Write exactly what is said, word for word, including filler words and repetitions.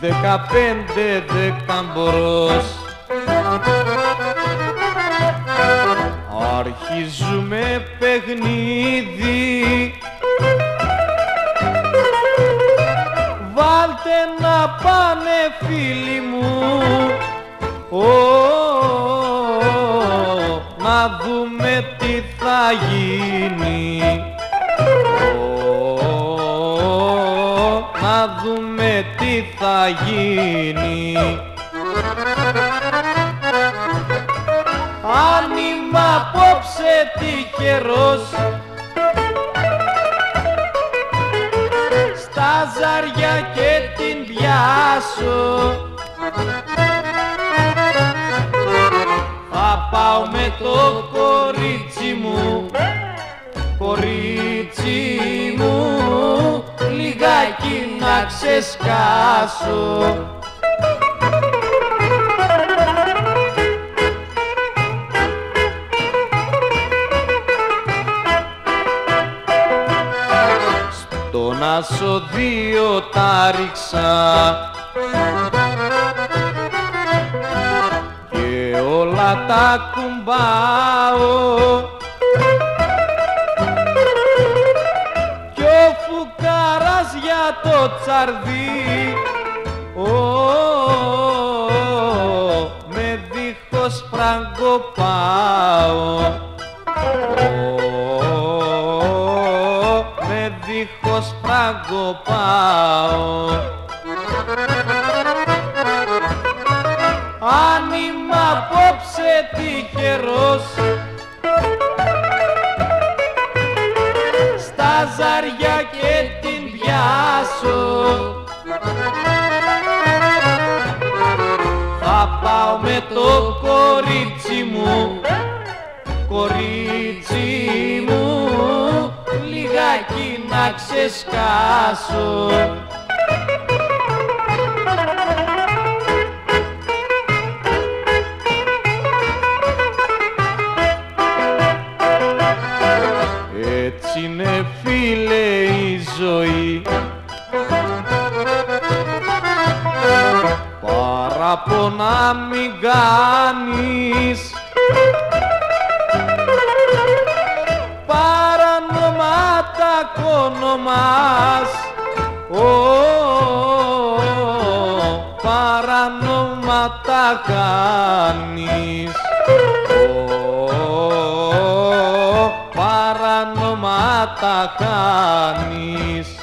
δεκαπέντε δεκαμπρός. Αρχίζουμε παιχνίδι, βάλτε να πάνε φίλοι μου, ο, να δούμε τι θα γίνει, ο, να δούμε τι θα γίνει. Αν είμαι απόψε τυχερός, στα ζάρια και την πιάσω, θα πάω με το κορίτσι μου, κορίτσι μου, λιγάκι να ξεσκάσω. Στον ασωδείο τα ρίξα και όλα τα κουμπάω, κι ο φουκάρας για το τσαρδί, ο, με δίχως φράγκο πάω, δίχως φράγκο πάω. Αν είμαι απόψε τυχερός, στα ζάρια και την πιάσω, θα πάω με το κορίτσι μου, κορίτσι μου, λιγάκι να ξεσκάσω. Έτσι είναι φίλε η ζωή, παράπονα μην κάνεις, παρανομάτα κονομάς, ο, παρανομάτα κάνεις, ο, παρανομάτα κάνεις.